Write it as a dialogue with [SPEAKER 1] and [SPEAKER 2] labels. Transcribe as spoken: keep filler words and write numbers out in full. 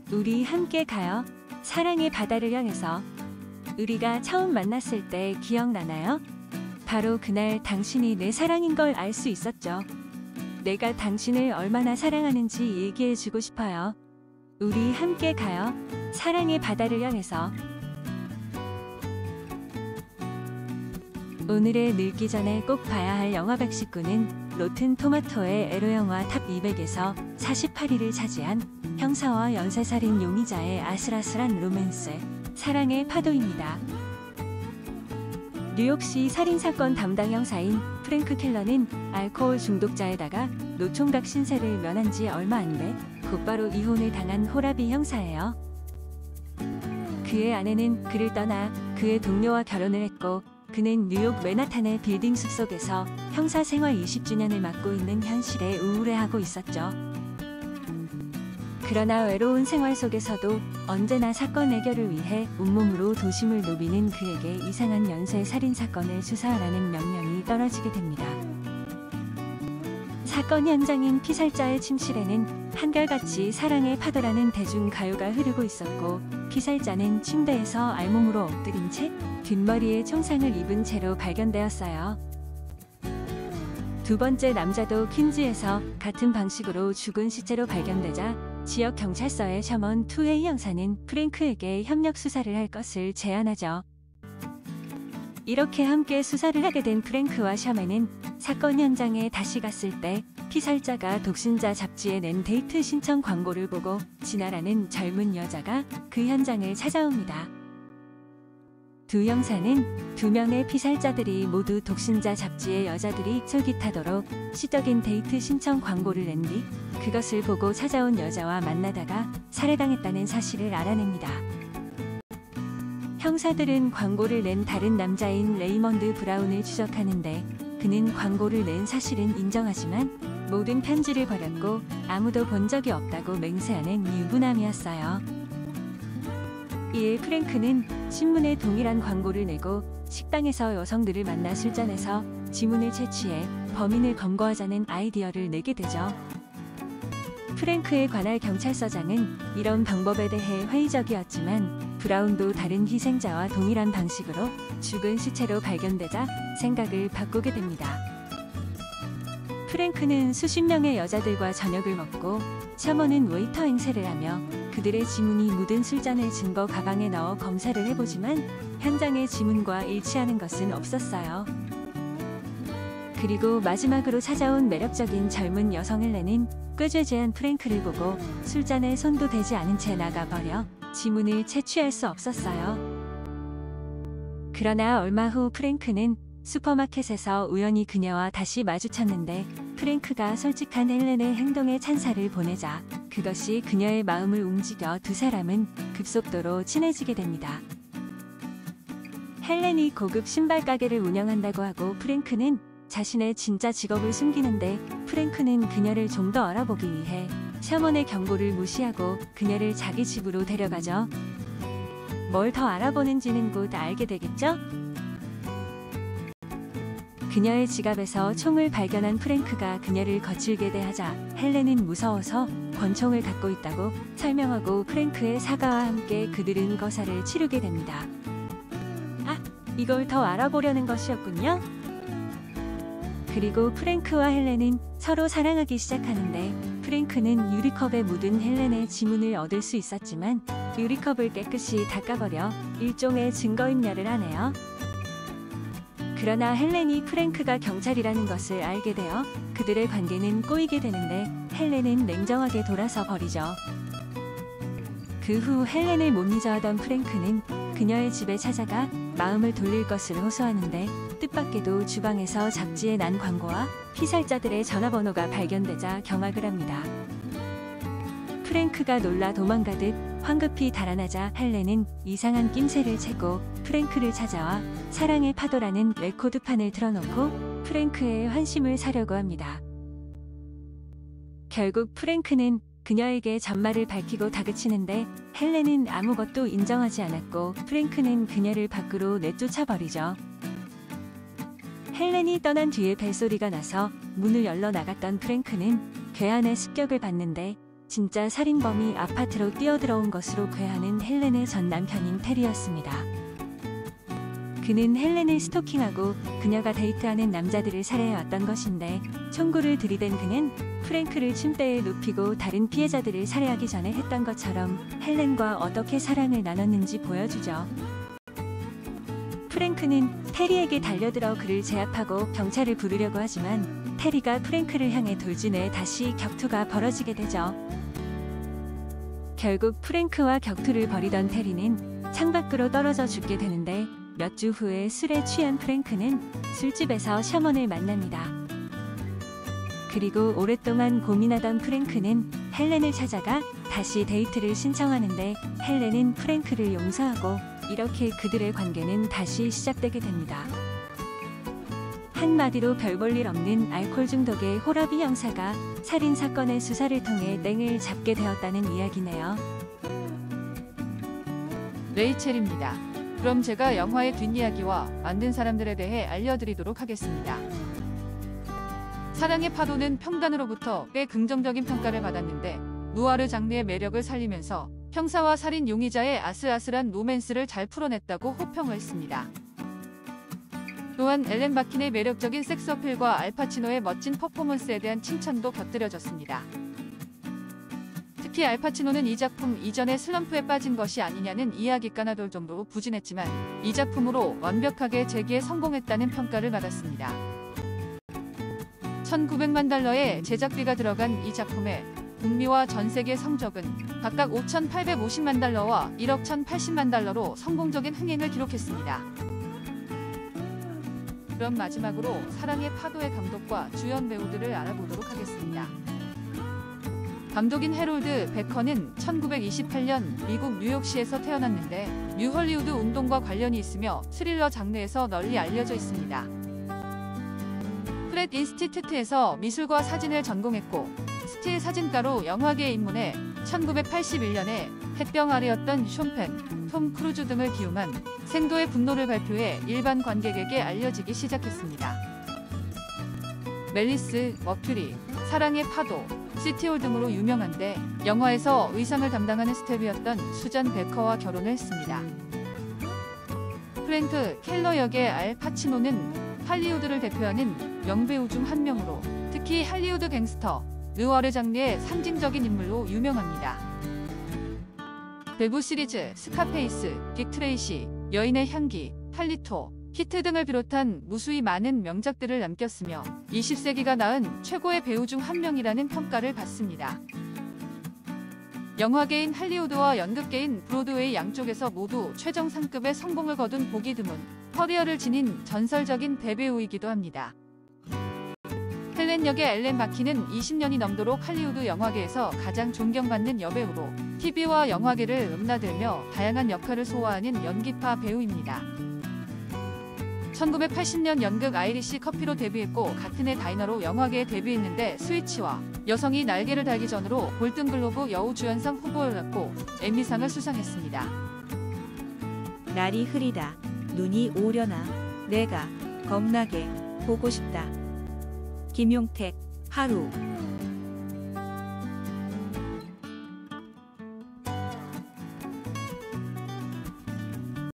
[SPEAKER 1] 우리 함께 가요. 사랑의 바다를 향해서. 우리가 처음 만났을 때 기억나나요? 바로 그날 당신이 내 사랑인 걸 알 수 있었죠. 내가 당신을 얼마나 사랑하는지 얘기해주고 싶어요. 우리 함께 가요. 사랑의 바다를 향해서. 오늘의 늙기 전에 꼭 봐야 할 영화 백십구는 로튼 토마토의 에로영화 탑 이백에서 사십팔 위를 차지한 형사와 연쇄살인 용의자의 아슬아슬한 로맨스, 사랑의 파도입니다. 뉴욕시 살인사건 담당 형사인 프랭크 켈러는 알코올 중독자에다가 노총각 신세를 면한 지 얼마 안 돼 곧바로 이혼을 당한 호라비 형사예요. 그의 아내는 그를 떠나 그의 동료와 결혼을 했고, 그는 뉴욕 맨하탄의 빌딩 숲속에서 형사 생활 이십 주년을 맞고 있는 현실에 우울해하고 있었죠. 그러나 외로운 생활 속에서도 언제나 사건 해결을 위해 온몸으로 도심을 누비는 그에게 이상한 연쇄 살인 사건을 수사하라는 명령이 떨어지게 됩니다. 사건 현장인 피살자의 침실에는 한결같이 사랑의 파도라는 대중가요가 흐르고 있었고, 피살자는 침대에서 알몸으로 엎드린 채 뒷머리에 총상을 입은 채로 발견되었어요. 두 번째 남자도 퀸즈에서 같은 방식으로 죽은 시체로 발견되자 지역 경찰서의 셔먼 투웨이 형사는 프랭크에게 협력 수사를 할 것을 제안하죠. 이렇게 함께 수사를 하게 된 프랭크와 셔먼은 사건 현장에 다시 갔을 때 피살자가 독신자 잡지에 낸 데이트 신청 광고를 보고 진아라는 젊은 여자가 그 현장을 찾아옵니다. 두 형사는 두 명의 피살자들이 모두 독신자 잡지의 여자들이 솔깃하도록 시적인 데이트 신청 광고를 낸 뒤 그것을 보고 찾아온 여자와 만나다가 살해당했다는 사실을 알아냅니다. 형사들은 광고를 낸 다른 남자인 레이먼드 브라운을 추적하는데, 그는 광고를 낸 사실은 인정하지만 모든 편지를 버렸고 아무도 본 적이 없다고 맹세하는 유부남이었어요. 이에 프랭크는 신문에 동일한 광고를 내고 식당에서 여성들을 만나 술잔에서 지문을 채취해 범인을 검거하자는 아이디어를 내게 되죠. 프랭크의 관할 경찰서장은 이런 방법에 대해 회의적이었지만 브라운도 다른 희생자와 동일한 방식으로 죽은 시체로 발견되자 생각을 바꾸게 됩니다. 프랭크는 수십 명의 여자들과 저녁을 먹고 셔먼은 웨이터 행세를 하며 그들의 지문이 묻은 술잔을 증거 가방에 넣어 검사를 해보지만 현장의 지문과 일치하는 것은 없었어요. 그리고 마지막으로 찾아온 매력적인 젊은 여성 헬렌은 꾀죄죄한 프랭크를 보고 술잔에 손도 대지 않은 채 나가버려 지문을 채취할 수 없었어요. 그러나 얼마 후 프랭크는 슈퍼마켓에서 우연히 그녀와 다시 마주쳤는데, 프랭크가 솔직한 헬렌의 행동에 찬사를 보내자 그것이 그녀의 마음을 움직여 두 사람은 급속도로 친해지게 됩니다. 헬렌이 고급 신발 가게를 운영한다고 하고 프랭크는 자신의 진짜 직업을 숨기는데, 프랭크는 그녀를 좀 더 알아보기 위해 셔먼의 경고를 무시하고 그녀를 자기 집으로 데려가죠. 뭘 더 알아보는지는 곧 알게 되겠죠? 그녀의 지갑에서 총을 발견한 프랭크가 그녀를 거칠게 대하자 헬렌은 무서워서 권총을 갖고 있다고 설명하고 프랭크의 사과와 함께 그들은 거사를 치르게 됩니다. 아, 이걸 더 알아보려는 것이었군요. 그리고 프랭크와 헬렌은 서로 사랑하기 시작하는데, 프랭크는 유리컵에 묻은 헬렌의 지문을 얻을 수 있었지만 유리컵을 깨끗이 닦아버려 일종의 증거인멸을 하네요. 그러나 헬렌이 프랭크가 경찰이라는 것을 알게 되어 그들의 관계는 꼬이게 되는데, 헬렌은 냉정하게 돌아서 버리죠. 그 후 헬렌을 못 잊어하던 프랭크는 그녀의 집에 찾아가 마음을 돌릴 것을 호소하는데, 뜻밖에도 주방에서 잡지에 난 광고와 피살자들의 전화번호가 발견되자 경악을 합니다. 프랭크가 놀라 도망가듯 황급히 달아나자 헬렌은 이상한 낌새를 채고 프랭크를 찾아와 사랑의 파도라는 레코드판을 틀어놓고 프랭크의 환심을 사려고 합니다. 결국 프랭크는 그녀에게 전말을 밝히고 다그치는데, 헬렌은 아무것도 인정하지 않았고 프랭크는 그녀를 밖으로 내쫓아버리죠. 헬렌이 떠난 뒤에 벨소리가 나서 문을 열러 나갔던 프랭크는 괴한의 습격을 받는데, 진짜 살인범이 아파트로 뛰어들어온 것으로 괴하는 헬렌의 전 남편인 테리였습니다. 그는 헬렌을 스토킹하고 그녀가 데이트하는 남자들을 살해해왔던 것인데 총구를 들이댄 그는 프랭크를 침대에 눕히고 다른 피해자들을 살해하기 전에 했던 것처럼 헬렌과 어떻게 사랑을 나눴는지 보여주죠. 프랭크는 테리에게 달려들어 그를 제압하고 경찰을 부르려고 하지만 테리가 프랭크를 향해 돌진해 다시 격투가 벌어지게 되죠. 결국 프랭크와 격투를 벌이던 테리는 창밖으로 떨어져 죽게 되는데 몇 주 후에 술에 취한 프랭크는 술집에서 셔먼을 만납니다. 그리고 오랫동안 고민하던 프랭크는 헬렌을 찾아가 다시 데이트를 신청하는데 헬렌은 프랭크를 용서하고 이렇게 그들의 관계는 다시 시작되게 됩니다. 한마디로 별 볼 일 없는 알코올 중독의 호라비 형사가 살인사건의 수사를 통해 땡을 잡게 되었다는 이야기네요.
[SPEAKER 2] 레이첼입니다. 그럼 제가 영화의 뒷이야기와 만든 사람들에 대해 알려드리도록 하겠습니다. 사랑의 파도는 평단으로부터 꽤 긍정적인 평가를 받았는데 누아르 장르의 매력을 살리면서 형사와 살인 용의자의 아슬아슬한 로맨스를 잘 풀어냈다고 호평을 했습니다. 또한 엘렌 바킨의 매력적인 섹스 어필과 알파치노의 멋진 퍼포먼스에 대한 칭찬도 곁들여졌습니다. 특히 알파치노는 이 작품 이전에 슬럼프에 빠진 것이 아니냐는 이야기가 나돌 정도로 부진했지만 이 작품으로 완벽하게 재기에 성공했다는 평가를 받았습니다. 천구백만 달러의 제작비가 들어간 이 작품의 북미와 전 세계 성적은 각각 오천팔백오십만 달러와 일억 천팔십만 달러로 성공적인 흥행을 기록했습니다. 그럼 마지막으로 사랑의 파도의 감독과 주연 배우들을 알아보도록 하겠습니다. 감독인 해롤드 베커는 천구백이십팔 년 미국 뉴욕시에서 태어났는데 뉴헐리우드 운동과 관련이 있으며 스릴러 장르에서 널리 알려져 있습니다. 프렛 인스티튜트에서 미술과 사진을 전공했고 스틸 사진가로 영화계에 입문해 천구백팔십일 년에 햇병 아래였던 숀펜, 톰 크루즈 등을 기용한 생도의 분노를 발표해 일반 관객에게 알려지기 시작했습니다. 멜리스, 머큐리, 사랑의 파도, 시티홀 등으로 유명한데 영화에서 의상을 담당하는 스텝이었던 수잔 베커와 결혼을 했습니다. 프랭크 켈러 역의 알 파치노는 할리우드를 대표하는 명배우 중 한 명으로 특히 할리우드 갱스터, 느와르 장르의 상징적인 인물로 유명합니다. 배부 시리즈 스카페이스, 딕 트레이시, 여인의 향기, 팔리토, 히트 등을 비롯한 무수히 많은 명작들을 남겼으며 이십 세기가 낳은 최고의 배우 중 한 명이라는 평가를 받습니다. 영화계인 할리우드와 연극계인 브로드웨이 양쪽에서 모두 최정상급의 성공을 거둔 보기 드문 커리어를 지닌 전설적인 대배우이기도 합니다. 헬렌 역의 엘렌 바킨은 이십 년이 넘도록 할리우드 영화계에서 가장 존경받는 여배우로 티비와 영화계를 넘나들며 다양한 역할을 소화하는 연기파 배우입니다. 천구백팔십 년 연극 아이리시 커피로 데뷔했고 같은 해 다이너로 영화계에 데뷔했는데 스위치와 여성이 날개를 달기 전으로 골든글로브 여우주연상 후보를 받고 에미상을 수상했습니다.
[SPEAKER 3] 날이 흐리다. 눈이 오려나. 내가 겁나게 보고 싶다. 김용택, 하루.